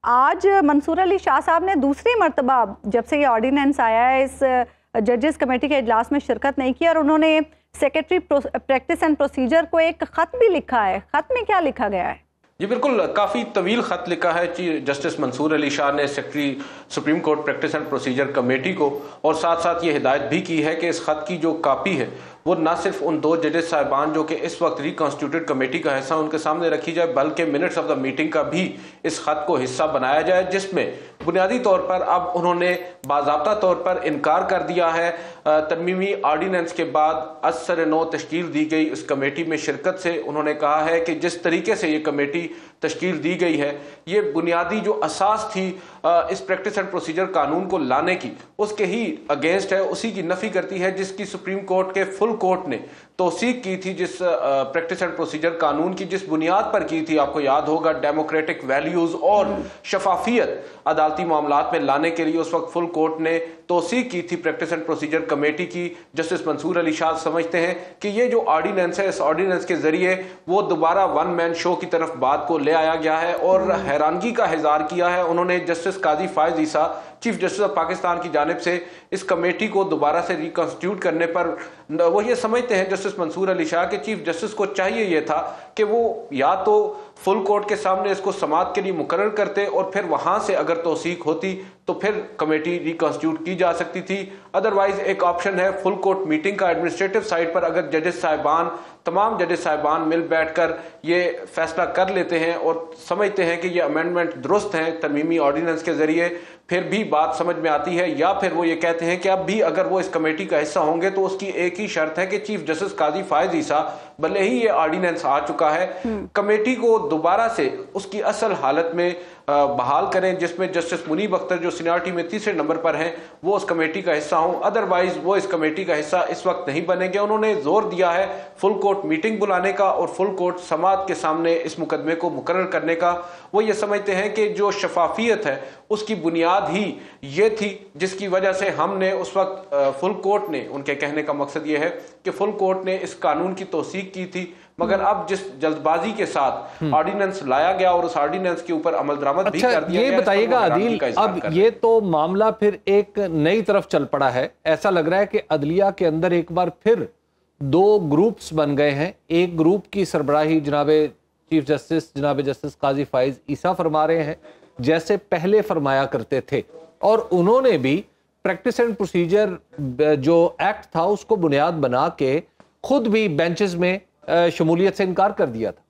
आज मंसूर अली शाह साहब ने दूसरी मर्तबा जब से ये ऑर्डिनेंस आया है इस जजेस कमेटी के इजलास में शिरकत नहीं की और उन्होंने सेक्रेटरी प्रैक्टिस एंड प्रोसीजर को एक खत भी लिखा है। खत में क्या लिखा गया है? जी बिल्कुल, काफ़ी तवील ख़त लिखा है चीफ जस्टिस मंसूर अली शाह ने secretary supreme court practice and procedure committee को, और साथ साथ ये हिदायत भी की है कि इस ख़त की जो कापी है वो ना सिर्फ उन 2 जजेस साहिबान जो कि इस वक्त रिकॉन्स्टिट्यूटेड कमेटी का हिस्सा उनके सामने रखी जाए, बल्कि मिनट्स ऑफ द मीटिंग का भी इस खत को हिस्सा बनाया जाए, जिसमें बुनियादी तौर पर अब उन्होंने बाज़ाब्ता तौर पर इनकार कर दिया है तरमीमी ऑर्डिनेंस के बाद असर नौ तश्कील दी गई उस कमेटी में शिरकत से। उन्होंने कहा है कि जिस तरीके से ये कमेटी तश्कील दी गई है, ये बुनियादी जो असास थी इस प्रैक्टिस एंड प्रोसीजर कानून को लाने की, उसके ही अगेंस्ट है, उसी की नफी करती है जिसकी सुप्रीम कोर्ट के फुल कोर्ट ने तौसीक की थी, जिस प्रैक्टिस एंड प्रोसीजर कानून की जिस बुनियाद पर की थी, आपको याद होगा, डेमोक्रेटिक वैल्यूज और शफाफियत अदालती मामलात में लाने के लिए उस वक्त फुल कोर्ट ने तौसीक की थी प्रैक्टिस एंड प्रोसीजर कमेटी की। जस्टिस मंसूर अली शाह समझते हैं कि ये जो ऑर्डिनेंस है, इस ऑर्डिनेंस के जरिए वो दोबारा वन मैन शो की तरफ बात को ले आया गया है और हैरानगी का इज़हार किया है उन्होंने justice Qazi Faez Isa chief justice of Pakistan की जानिब से इस कमेटी को दोबारा से रिकॉन्स्टिट्यूट करने पर। वो ये समझते हैं जस्टिस मंसूर अली शाह के चीफ जस्टिस को चाहिए ये था कि वो या तो फुल कोर्ट के सामने इसको समाअत के लिए मुकर्रर करते और फिर वहां से अगर तौसीक होती तो फिर कमेटी रिकॉन्स्टिट्यूट की जा सकती थी। अदरवाइज एक ऑप्शन है फुल कोर्ट मीटिंग का, एडमिनिस्ट्रेटिव साइड पर अगर जजेस साहिबान, तमाम जजेस साहिबान मिल बैठकर ये फैसला कर लेते हैं और समझते हैं कि ये अमेंडमेंट दुरुस्त हैं तरमीमी ऑर्डिनेंस के जरिए, फिर भी बात समझ में आती है। या फिर वो ये कहते हैं कि अब भी अगर वो इस कमेटी का हिस्सा होंगे तो उसकी एक ही शर्त है कि चीफ जस्टिस काजी फायज ईसा, भले ही ये ऑर्डिनेंस आ चुका है, कमेटी को दोबारा से उसकी असल हालत में बहाल करें, जिसमें जस्टिस मुनीब अख्तर जो सीनियरिटी में 3रे नंबर पर हैं वो उस कमेटी का हिस्सा हों। अदरवाइज वो इस कमेटी का हिस्सा इस वक्त नहीं बनेंगे। उन्होंने जोर दिया है फुल कोर्ट मीटिंग बुलाने का और फुल कोर्ट समाअत के सामने इस मुकदमे को मुकर्रर करने का। वो ये समझते हैं कि जो शफाफियत है उसकी बुनियाद ही ये थी जिसकी वजह से हमने उस वक्त फुल कोर्ट ने, उनके कहने का मकसद ये है कि फुल कोर्ट ने इस कानून की तौसीक की थी, मगर अब जिस जल्दबाजी के साथ ऑर्डिनेंस लाया गया और उस ऑर्डिनेंस के ऊपर अमल दरामद भी कर दिया गया। ये बताइएगा आदिल, अब ये तो मामला फिर एक नई तरफ चल पड़ा है। ऐसा लग रहा है कि अदलिया के अंदर एक बार फिर 2 ग्रुप्स बन गए हैं। एक ग्रुप की सरबराही जनाब चीफ जस्टिस जनाब जस्टिस काजी फायज ईसा फरमा रहे हैं जैसे पहले फरमाया करते थे, और उन्होंने भी प्रैक्टिस एंड प्रोसीजर जो एक्ट था उसको बुनियाद बना के खुद भी बेंचेस में शमूलियत से इनकार कर दिया था।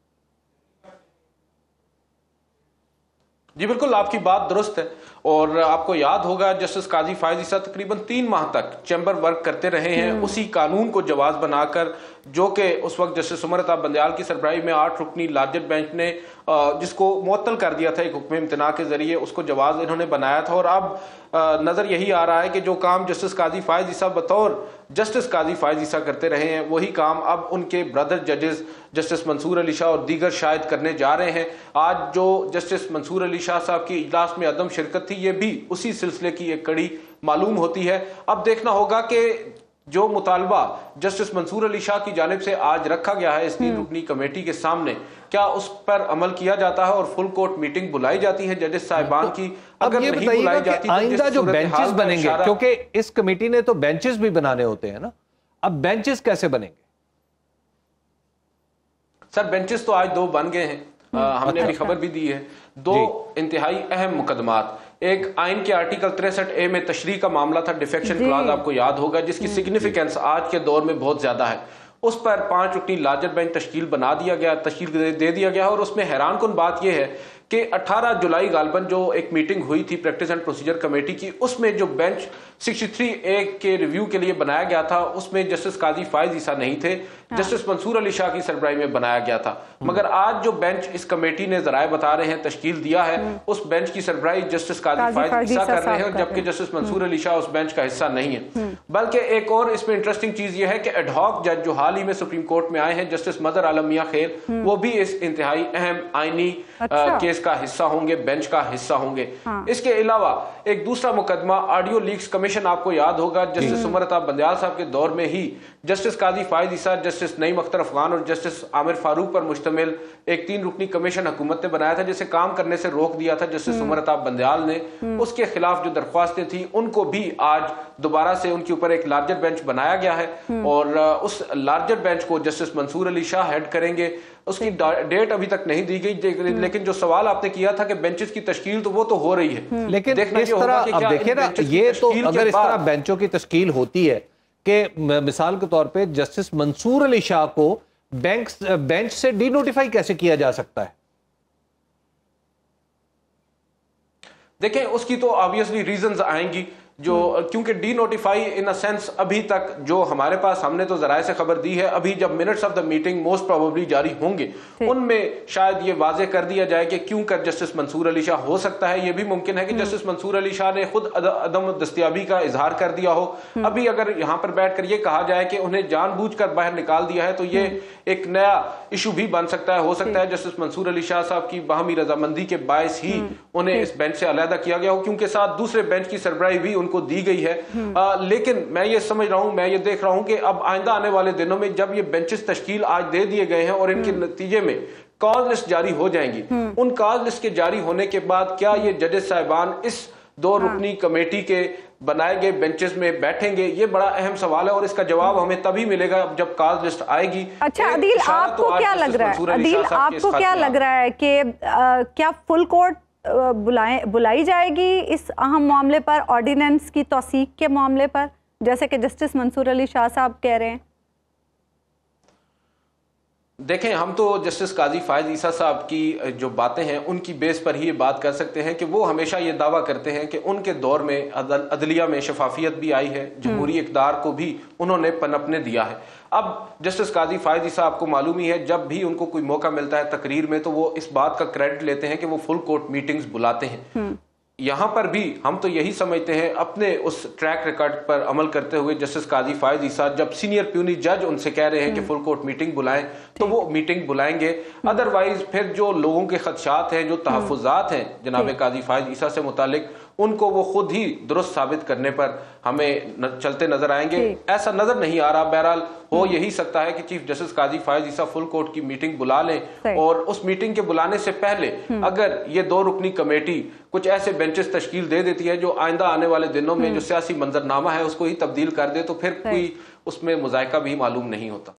जी बिल्कुल, आपकी बात दुरुस्त है और आपको याद होगा जस्टिस काजी फायज ईसा तकरीबन 3 माह तक चैम्बर वर्क करते रहे हैं उसी कानून को जवाज बनाकर, जो कि उस वक्त जस्टिस उमर अता बंदयाल की सरबराही में 8 रुकनी लार्जर बेंच ने जिसको मुअत्तल कर दिया था एक हुक्म इम्तना के जरिए, उसको जवाज इन्होंने बनाया था। और अब नजर यही आ रहा है कि जो काम जस्टिस काजी फायज ईसा बतौर जस्टिस काजी फायज ईसा करते रहे हैं वही काम अब उनके ब्रदर जजेस जस्टिस मंसूर अली शाह और दीगर शायद करने जा रहे हैं। आज जो जस्टिस मंसूर अली शाह साहब की इजलास में अदम शिरकत थी, ये भी उसी सिलसिले की एक कड़ी मालूम होती है। अब देखना होगा कि जो मुतालबा जस्टिस मंसूर अली शाह की जानिब से आज रखा गया है इस 3 रुकनी कमेटी के सामने, क्या उस पर अमल किया जाता है और फुल कोर्ट मीटिंग बुलाई जाती है जजेस साहिबान की? अगर ये नहीं बुलाई जाती, आइंदा जो बेंचेस बनेंगे, क्योंकि इस कमेटी ने तो बेंचेस भी बनाने होते हैं ना, अब बेंचेस कैसे बनेंगे? सर बेंचेस तो आज 2 बन गए हैं, हमने अभी खबर भी दी है। 2 इंतहाई अहम मुकदमात, एक आइन के आर्टिकल 63A में तशरीह का मामला था, डिफेक्शन क्लॉज आपको याद होगा, जिसकी सिग्निफिकेंस आज के दौर में बहुत ज्यादा है। उस पर 5 रुकनी लार्जर बेंच तश्कील बना दिया गया, तश्कील दे दिया गया। और उसमें हैरान कुन बात यह है कि 18 जुलाई गालबन जो एक मीटिंग हुई थी प्रैक्टिस एंड प्रोसीजर कमेटी की, उसमें जो बेंच 63A के रिव्यू के लिए बनाया गया था उसमें जस्टिस काजी फायज ईसा नहीं थे, जस्टिस मंसूर अली शाह की सरबराही में बनाया गया था। मगर आज जो बेंच इस कमेटी ने जराए बता रहे हैं तश्कील दिया है, उस बेंच की सरबराही जस्टिस काजी फायज ईसा कर रहे हैं, जबकि जस्टिस मंसूर अली शाह उस बेंच का हिस्सा नहीं है। बल्कि एक और इसमें इंटरेस्टिंग चीज यह है कि एडहॉक जज जो हाल ही में सुप्रीम कोर्ट में आए हैं जस्टिस मदर आलम मियां खेर, वो भी इस इंतहाई अहम आईनी केस केस का हिस्सा होंगे, बेंच का हिस्सा होंगे। इसके अलावा एक दूसरा मुकदमा ऑडियो लीक्स कमीशन, आपको याद होगा जस्टिस उमर अता बंदयाल साहब के दौर में ही जस्टिस काजी फायद ईसा, जस्टिस नईम अख्तर अफगान और जस्टिस आमिर फारूक पर मुश्तमिल एक 3 रुकनी कमीशन हुकूमत ने बनाया था, जिसे काम करने से रोक दिया था जस्टिस उमर अता बंदयाल ने। उसके खिलाफ जो दरख्वास्तें थी उनको भी आज दोबारा से उनके ऊपर एक लार्जर बेंच बनाया गया है और उस लार्जर बेंच को जस्टिस मंसूर अली शाह हेड करेंगे। उसकी डेट अभी तक नहीं दी गई, लेकिन जो सवाल आपने किया था कि बेंचेस की तश्कील, तो वो तो हो रही है। लेकिन इस तरह अब देखिए ना, ये तो अगर इस तरह बेंचों की तश्कील होती है कि मिसाल के तौर पे जस्टिस मंसूर अली शाह को बेंच से डीनोटिफाई कैसे किया जा सकता है? देखें, उसकी तो ऑब्वियसली रीजंस आएंगी जो, क्योंकि denotify in a sense अभी तक जो हमारे पास, हमने तो जराए से खबर दी है, अभी जब minutes of the meeting most probably जारी होंगे उनमें शायद ये वाजे कर दिया जाए कि क्यों कर जस्टिस मंसूर अली शाह, हो सकता है ये भी मुमकिन है कि जस्टिस मंसूर अली शाह ने खुद अदम दस्तयाबी का इजहार कर दिया हो। अभी अगर यहाँ पर बैठ कर ये कहा जाए कि उन्हें जानबूझकर बाहर निकाल दिया है तो ये एक नया इशू भी बन सकता है। हो सकता है जस्टिस मंसूर अली शाह साहब की बाहमी रजामंदी के बायस ही उन्हें इस बेंच से अलहदा किया गया हो, क्योंकि साथ दूसरे बेंच की सरबराही भी उनको दी गई है। लेकिन मैं ये समझ रहा हूं, मैं ये देख रहा हूं कि अब आइंदा आने वाले दिनों में जब ये बेंचेस तश्कील आज दे दिए गए हैं और इनके नतीजे में कॉज लिस्ट जारी हो जाएंगी, उन कॉज लिस्ट के जारी होने के बाद क्या ये जजेस साहिबान इस 2 रुकनी कमेटी के बनाए गए बेंचेस में बैठेंगे, ये बड़ा अहम सवाल है और इसका जवाब हमें तभी मिलेगा जब कॉज लिस्ट आएगी। अच्छा अदील, आपको क्या लग रहा है, अदील आपको क्या लग रहा है कि क्या फुल कोर्ट बुलाई जाएगी इस अहम मामले पर, ऑर्डिनेंस की तौसीक के मामले पर, जैसे कि जस्टिस मंसूर अली शाह साहब कह रहे हैं? देखें, हम तो जस्टिस काजी फायद ईसा साहब की जो बातें हैं उनकी बेस पर ही ये बात कर सकते हैं कि वो हमेशा ये दावा करते हैं कि उनके दौर में अदलिया में शफाफियत भी आई है, जमहूरी इक़्तिदार को भी उन्होंने पनपने दिया है। अब जस्टिस काजी फायद ईसा, आपको मालूम ही है, जब भी उनको कोई मौका मिलता है तकरीर में तो वो इस बात का क्रेडिट लेते हैं कि वो फुल कोर्ट मीटिंग्स बुलाते हैं। यहां पर भी हम तो यही समझते हैं, अपने उस ट्रैक रिकॉर्ड पर अमल करते हुए, जस्टिस काजी फायद ईसा जब सीनियर प्यूनी जज उनसे कह रहे हैं कि फुल कोर्ट मीटिंग बुलाएं तो वो मीटिंग बुलाएंगे। अदरवाइज फिर जो लोगों के खदशात हैं, जो तहफ़्फ़ुज़ात हैं जनाब काजी फायद ईसा से मुतालिक, उनको वो खुद ही दुरुस्त साबित करने पर हमें चलते नजर आएंगे। ऐसा नजर नहीं आ रहा। बहरहाल हो यही सकता है कि chief justice Qazi Faez Isa full court की मीटिंग बुला लें और उस मीटिंग के बुलाने से पहले अगर ये 2 रुकनी कमेटी कुछ ऐसे बेंचेस तश्कील दे देती है जो आइंदा आने वाले दिनों में जो सियासी मंजरनामा है उसको ही तब्दील कर दे, तो फिर कोई उसमें मुज़ायका भी मालूम नहीं होता।